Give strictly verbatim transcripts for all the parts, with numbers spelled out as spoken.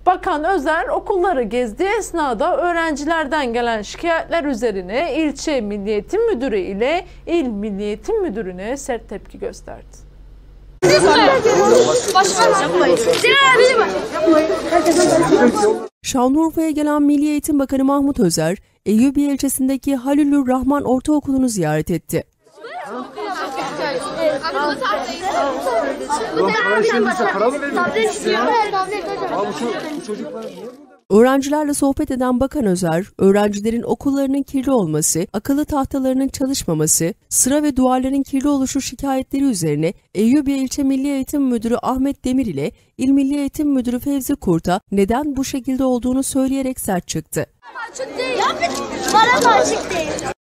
Bakan Özer okulları gezdiği esnada öğrencilerden gelen şikayetler üzerine ilçe Milli Eğitim Müdürü ile İl Milli Eğitim Müdürü'ne sert tepki gösterdi. Şanlıurfa'ya gelen Milli Eğitim Bakanı Mahmut Özer, Eyyubiye ilçesindeki Halilur Rahman Ortaokulu'nu ziyaret etti. Öğrencilerle sohbet eden Bakan Özer, öğrencilerin okullarının kirli olması, akıllı tahtalarının çalışmaması, sıra ve duvarların kirli oluşu şikayetleri üzerine Eyyubiye İlçe Milli Eğitim Müdürü Ahmet Demir ile İl Milli Eğitim Müdürü Fevzi Kurt'a neden bu şekilde olduğunu söyleyerek sert çıktı. Açık değil. Bana açık değil.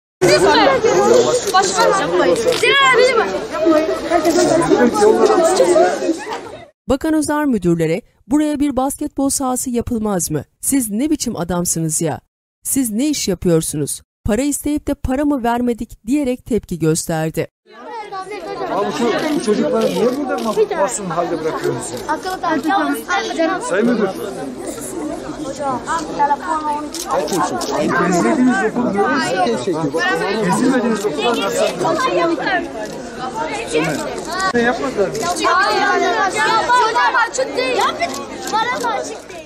Bakan Özer müdürlere buraya bir basketbol sahası yapılmaz mı? Siz ne biçim adamsınız ya? Siz ne iş yapıyorsunuz? Para isteyip de para mı vermedik diyerek tepki gösterdi. Abi şu, bu çocukları niye burada basın halde bırakıyorsunuz? Sayın Müdür. Kaç çocuk? İzlediğiniz okul diyoruz. İzlemediğiniz okullar nasıl? Ne yapmadılar? Hayır, hayır. Açık değil. Bana açık değil.